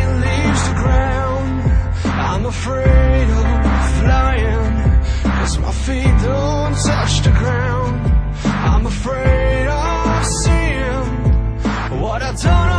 leaves the ground. I'm afraid of flying, 'cause my feet don't touch the ground. I'm afraid of seeing what I don't